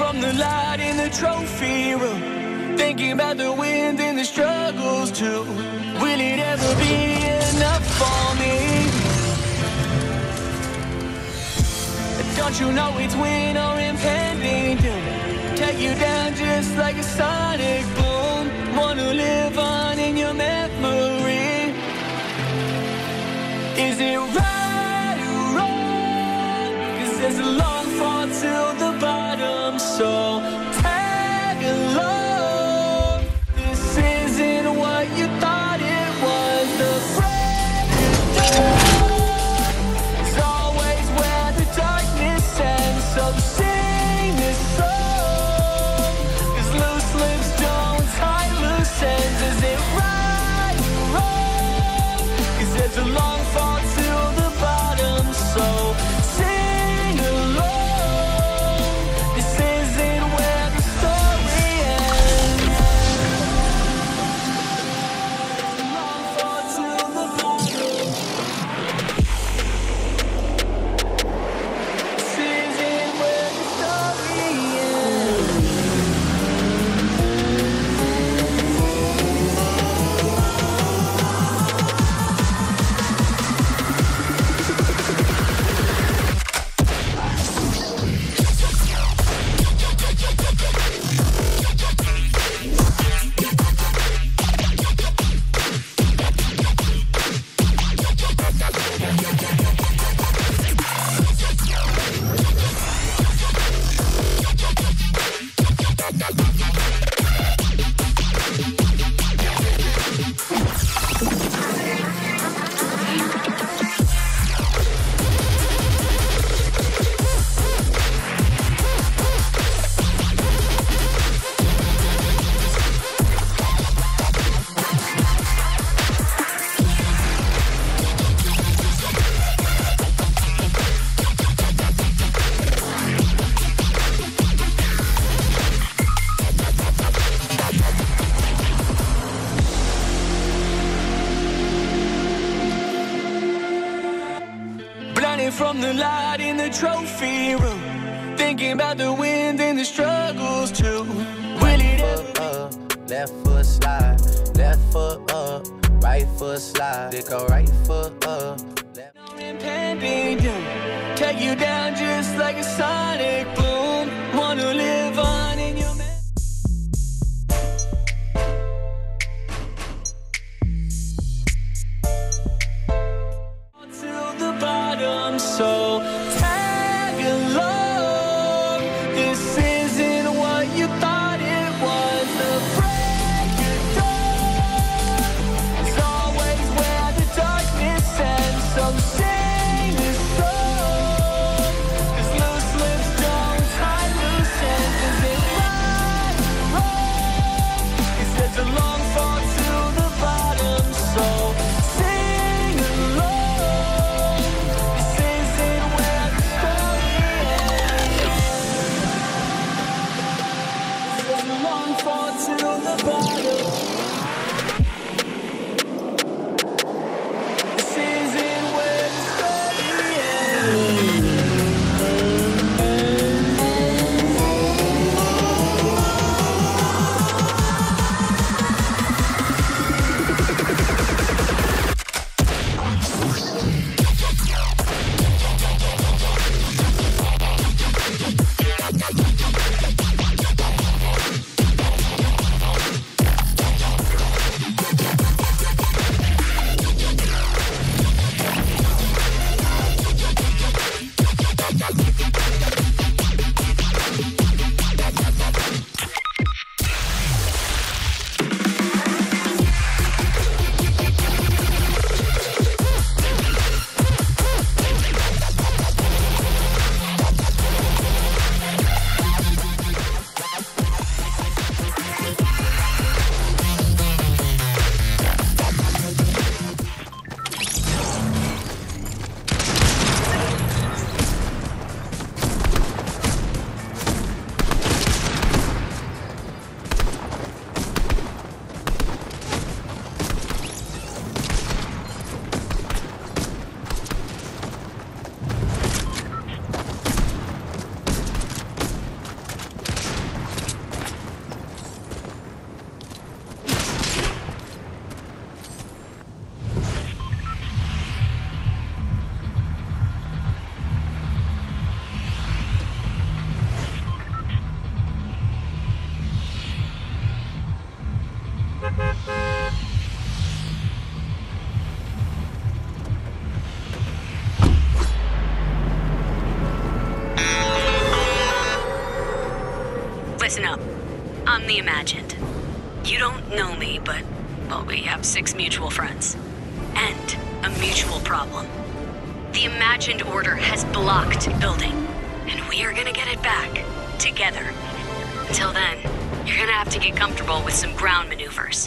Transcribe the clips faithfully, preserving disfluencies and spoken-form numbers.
from the light in the trophy room, thinking about the wins and the struggles too. Will it ever be enough for me? Don't you know it's win or impending doom? Take you down just like a sonic boom. Wanna live on in your memory. Is it right or wrong? 'Cause there's a long fall till the bottom, so tag along. This isn't what you thought it was. The break of dawn is always where the darkness ends. So sing this song, 'cause loose lips don't tie loose ends. Is it right or wrong? 'Cause there's a long fall till the bottom, so sing along. This isn't where the story ends. Long fall till the bottom. This isn't where the story ends. Blinded from the light in the trophy room, thinking about the wins and the struggles too. Will it ever Up, left foot slide, left foot up, right foot slide, they go right foot up. Left no impending doom? Take you down just like a sonic boom. Wanna live on in your memory. Till the bottom, so tag along. This isn't what you thought it was. The break of dawn is always where the darkness ends. So sing this song, 'cause loose lips don't tie loose ends. the Imagined. You don't know me, but, well, we have six mutual friends. And a mutual problem. The Imagined Order has blocked building, and we are gonna get it back, together. Until then, you're gonna have to get comfortable with some ground maneuvers.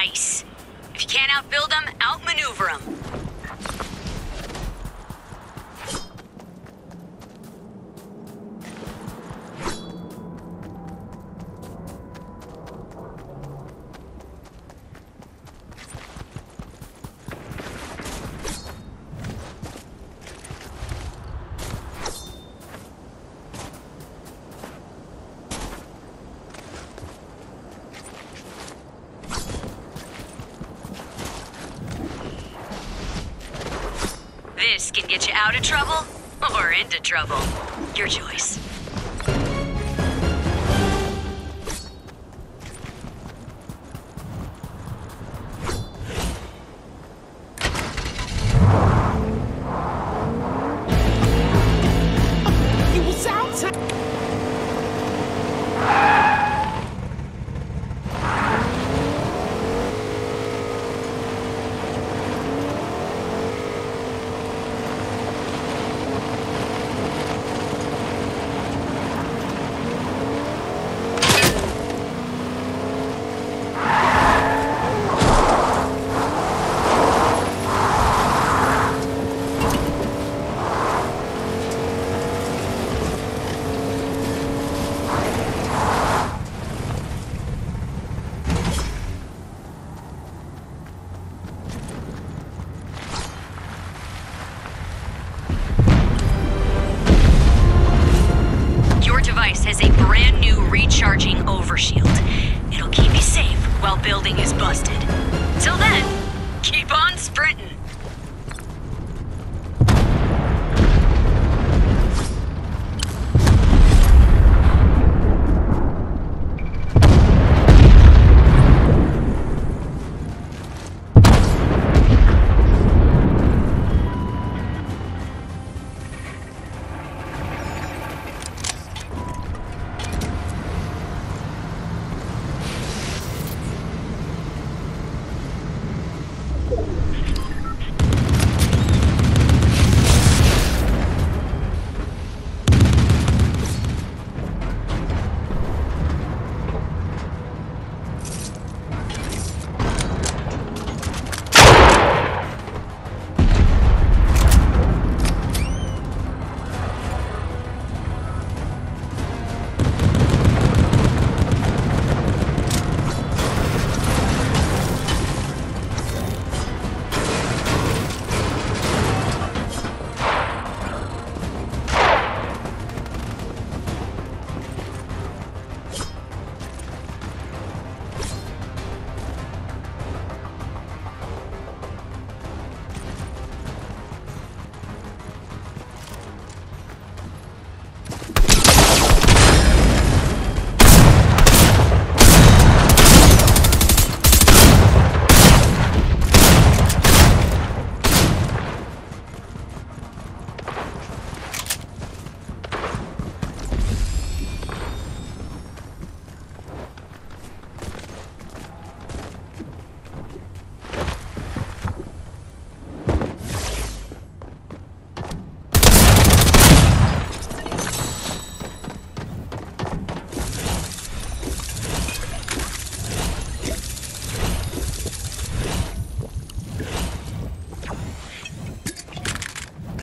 Nice. If you can't outbuild them, outmaneuver them. This can get you out of trouble or into trouble. Your choice. It was outside. Has a brand new recharging overshield. It'll keep you safe while building is busted. Till then, keep on sprinting.